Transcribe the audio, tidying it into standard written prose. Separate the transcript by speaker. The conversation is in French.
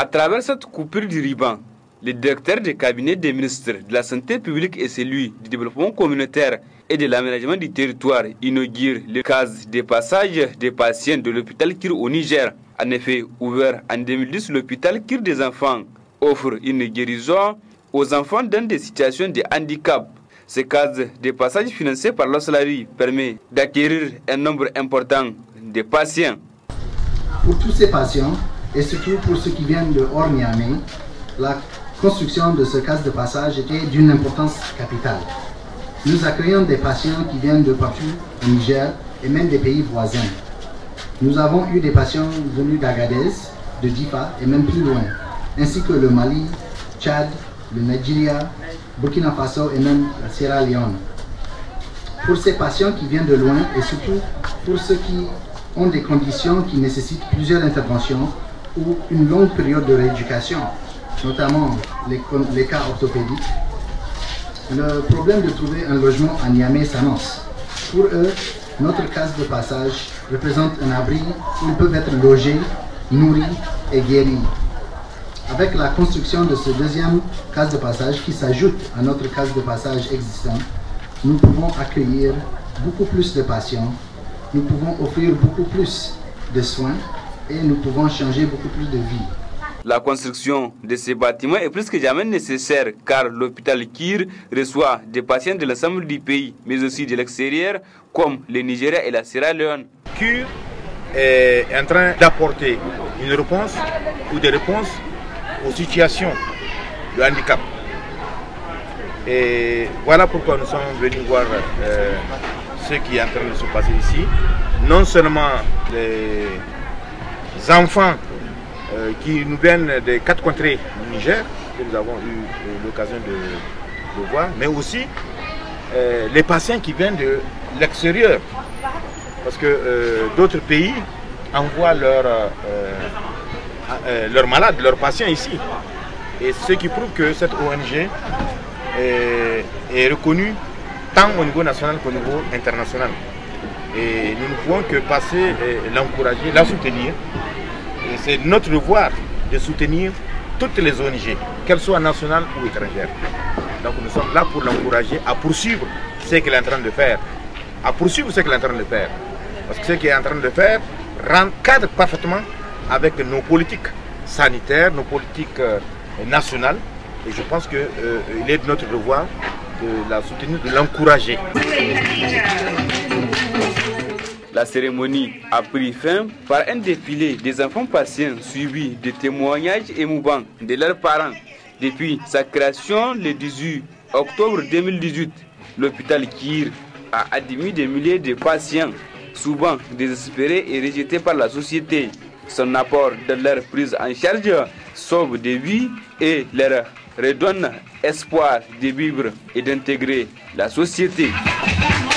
Speaker 1: À travers cette coupure du ruban, le directeur du cabinet des ministres de la Santé publique et celui du développement communautaire et de l'aménagement du territoire inaugure le case de passage des patients de l'hôpital Kir au Niger. En effet, ouvert en 2010, l'hôpital Kir des enfants offre une guérison aux enfants dans des situations de handicap. Ce case de passage financé par l'Oslari permet d'acquérir un nombre important de patients.
Speaker 2: Pour tous ces patients, et surtout pour ceux qui viennent de hors Niamey, la construction de ce case de passage était d'une importance capitale. Nous accueillons des patients qui viennent de partout au Niger et même des pays voisins. Nous avons eu des patients venus d'Agadez, de Difa et même plus loin, ainsi que le Mali, Tchad, le Nigeria, Burkina Faso et même la Sierra Leone. Pour ces patients qui viennent de loin et surtout pour ceux qui ont des conditions qui nécessitent plusieurs interventions ou une longue période de rééducation, notamment les cas orthopédiques, le problème de trouver un logement à Niamey s'annonce. Pour eux, notre case de passage représente un abri où ils peuvent être logés, nourris et guéris. Avec la construction de ce deuxième case de passage qui s'ajoute à notre case de passage existant, nous pouvons accueillir beaucoup plus de patients, nous pouvons offrir beaucoup plus de soins et nous pouvons changer beaucoup plus de vies.
Speaker 1: La construction de ces bâtiments est plus que jamais nécessaire car l'hôpital Kir reçoit des patients de l'ensemble du pays, mais aussi de l'extérieur, comme le Nigeria et la Sierra Leone.
Speaker 3: Kir est en train d'apporter une réponse ou des réponses aux situations de handicap. Et voilà pourquoi nous sommes venus voir ce qui est en train de se passer ici. Non seulement les enfants qui nous viennent des 4 contrées du Niger, que nous avons eu l'occasion de voir, mais aussi les patients qui viennent de l'extérieur. Parce que d'autres pays envoient leurs malades, leurs patients ici. Et ce qui prouve que cette ONG est reconnue tant au niveau national qu'au niveau international. Et nous ne pouvons que passer, l'encourager, la soutenir. Et c'est notre devoir de soutenir toutes les ONG, qu'elles soient nationales ou étrangères. Donc nous sommes là pour l'encourager à poursuivre ce qu'elle est en train de faire. Parce que ce qu'elle est en train de faire cadre parfaitement avec nos politiques sanitaires, nos politiques nationales. Et je pense qu'il est de notre devoir de la soutenir, de l'encourager.
Speaker 1: La cérémonie a pris fin par un défilé des enfants patients suivis de témoignages émouvants de leurs parents. Depuis sa création le 18 octobre 2018, l'hôpital Kir a admis des milliers de patients, souvent désespérés et rejetés par la société. Son apport dans leur prise en charge sauve des vies et leur redonne espoir de vivre et d'intégrer la société.